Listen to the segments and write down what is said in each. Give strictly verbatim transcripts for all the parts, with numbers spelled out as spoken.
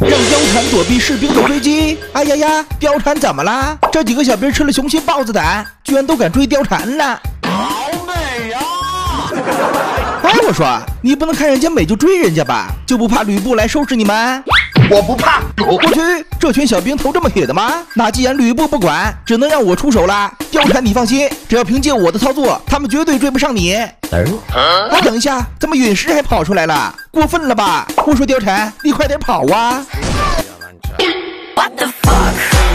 让貂蝉躲避士兵的追击。哎呀呀，貂蝉怎么了？这几个小兵吃了雄心豹子胆，居然都敢追貂蝉了。 好美呀！ 哎，我说你不能看人家美就追人家吧？就不怕吕布来收拾你们？ 我不怕。 我去，这群小兵头这么铁的吗？那既然吕布不管，只能让我出手了。貂蝉，你放心，只要凭借我的操作，他们绝对追不上你。哎，等一下，怎么陨石还跑出来了？过分了吧！我说貂蝉，你快点跑啊！ What the fuck？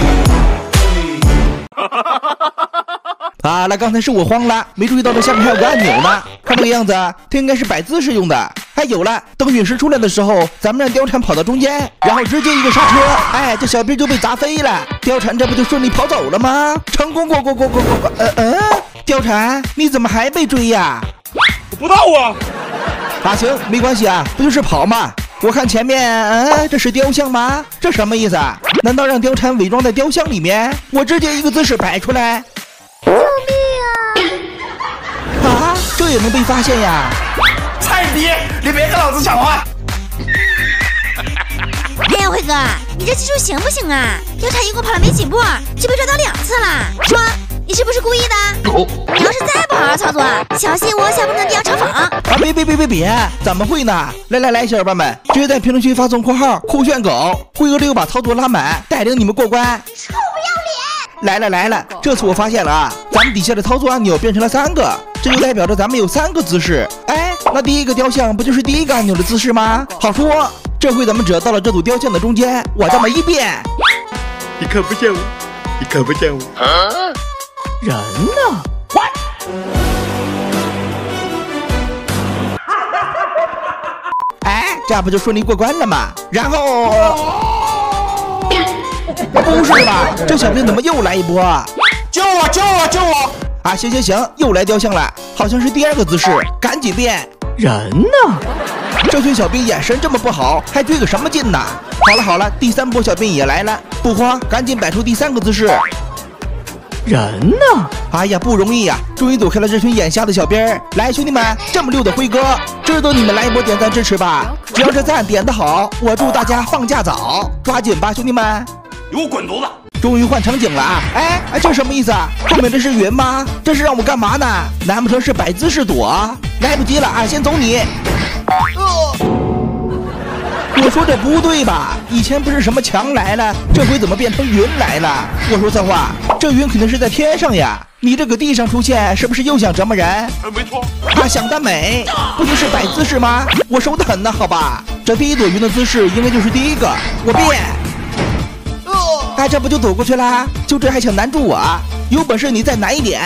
啊，那刚才是我慌了，没注意到这下面还有个按钮呢。看这个样子，它应该是摆姿势用的。哎，有了，等陨石出来的时候，咱们让貂蝉跑到中间，然后直接一个刹车，哎，这小兵就被砸飞了。貂蝉这不就顺利跑走了吗？成功过过过过过过。呃嗯，貂蝉，你怎么还被追呀？ 我不知道啊。 啊，行，没关系啊，不就是跑吗？我看前面，嗯，这是雕像吗？这什么意思啊？难道让貂蝉伪装在雕像里面？我直接一个姿势摆出来。 救命啊！啊，这也能被发现呀！ 菜逼，你别跟老子抢话！ 哎呀，辉哥，你这技术行不行啊？貂蝉一共跑了没几步，就被抓到两次了。说你是不是故意的？ 哦、 你要是再不好好操作，小心我下不能地要嘲讽。 啊！别别别别别！怎么会呢？来来来，小伙伴们，直接在评论区发送括号酷炫狗，辉哥这又把操作拉满，带领你们过关。 臭不要脸！ 来了来了，这次我发现了啊，咱们底下的操作按钮变成了三个，这就代表着咱们有三个姿势。哎，那第一个雕像不就是第一个按钮的姿势吗？好说，这回咱们只要到了这组雕像的中间，我这么一变， 你看不见我，你看不见我，啊、 人呢？哎，这不就顺利过关了吗？然后。 不是吧？这小兵怎么又来一波？ 救我！救我！救我！ 啊，行行行，又来雕像了，好像是第二个姿势，赶紧变。人呢？这群小兵眼神这么不好，还追个什么劲呢？好了好了，第三波小兵也来了，不慌，赶紧摆出第三个姿势。人呢？哎呀，不容易呀、啊，终于躲开了这群眼瞎的小兵。来，兄弟们，这么溜的辉哥，值得你们来一波点赞支持吧！只要这赞点得好，我祝大家放假早，抓紧吧，兄弟们！ 给我滚犊子！ 终于换场景了啊！哎哎，这什么意思啊？后面这是云吗？这是让我干嘛呢？难不成是摆姿势躲？来不及了啊！先走你！呃、我说这不对吧？以前不是什么墙来了，这回怎么变成云来了？我说策划，这云肯定是在天上呀！你这个地上出现，是不是又想折磨人？ 呃，没错。 啊，想得美！不就是摆姿势吗？我手狠呢，好吧？这第一朵云的姿势应该就是第一个，我变。 哎，这不就躲过去啦？就这还想难住我？有本事你再难一点！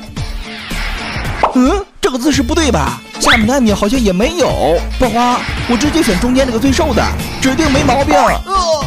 嗯，这个姿势不对吧？下面的按钮好像也没有。不慌，我直接选中间这个最瘦的，指定没毛病。哦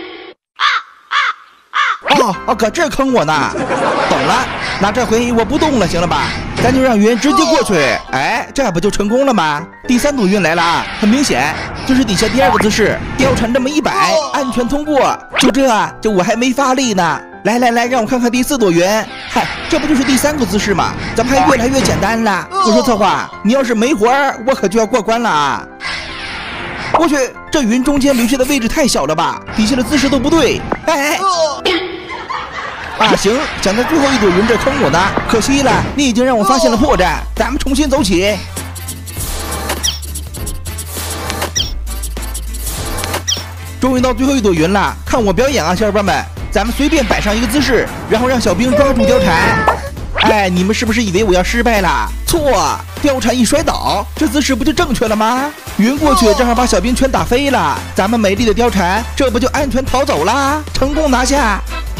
哦，搁这坑我呢！懂了，那这回我不动了，行了吧？咱就让云直接过去。哎，这不就成功了吗？第三朵云来了啊！很明显，就是底下第二个姿势，貂蝉这么一摆，安全通过。就这，就我还没发力呢。来来来，让我看看第四朵云。嗨，这不就是第三个姿势吗？咱们还越来越简单了。我说策划，你要是没活儿，我可就要过关了啊！我去，这云中间留下的位置太小了吧？底下的姿势都不对。哎。啊，行，想在最后一朵云这坑我呢，可惜了，你已经让我发现了破绽，咱们重新走起。终于到最后一朵云了，看我表演啊，小伙伴们，咱们随便摆上一个姿势，然后让小兵抓住貂蝉。哎，你们是不是以为我要失败了？错，貂蝉一摔倒，这姿势不就正确了吗？云过去正好把小兵全打飞了，咱们美丽的貂蝉这不就安全逃走啦，成功拿下。